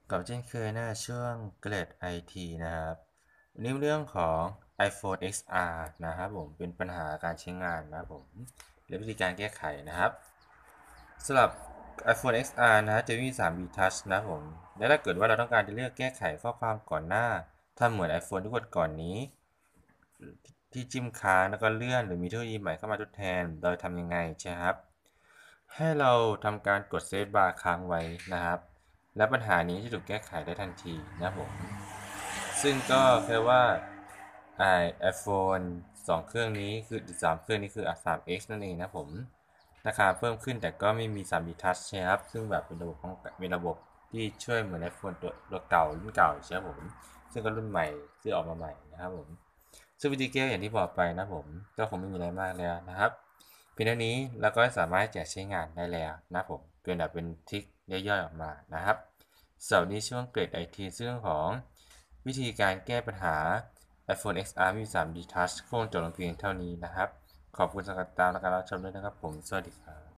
กับเช่นเคยนะช่วงเกรดไอทีนะครับวันนี้เรื่องของ iPhone XR นะครับผมเป็นปัญหาการใช้งานนะครับผมและวิธีการแก้ไขนะครับสำหรับ iPhone XR นะจะมี3 B Touch นะครับผมและถ้าเกิดว่าเราต้องการจะเลือกแก้ไขข้อความก่อนหน้าทำเหมือน iPhone ที่ก่อนนี้ที่จิ้มค้างแล้วก็เลื่อนหรือมีเทคโนโลยีใหม่เข้ามาทดแทนโดยทำยังไงใช่ครับให้เราทำการกดเซฟบาร์ค้างไว้นะครับและปัญหานี้จะถูกแก้ไขได้ทันทีนะครับผม ซึ่งก็แค่ว่าiPhone 2เครื่องนี้คือ3เครื่องนี้คือ3X นั่นเองนะผมราคาเพิ่มขึ้นแต่ก็ไม่มี3 D Touch ใช่ครับซึ่งแบบเป็นระบบของเป็นระบบที่ช่วยเหมือน iPhone ตัวเก่ารุ่นเก่าใช่ครับผมซึ่งก็รุ่นใหม่ที่ออกมาใหม่นะครับผมซึ่งวิธีแก้อย่างที่บอกไปนะผมก็คงไม่มีอะไรมากแล้วนะครับเพียงเท่านี้เราก็สามารถจะใช้งานได้แล้วนะผมเป็นแบบเป็นทริคย่อยๆออกมานะครับสำหรับนี้ช่วงเกรดไอทีเรื่องของ วิธีการแก้ปัญหา iPhone XR มี 3D Touch คงจบลงเพียงเท่านี้นะครับ ขอบคุณสำหรับการรับชมด้วยนะครับผม สวัสดีครับ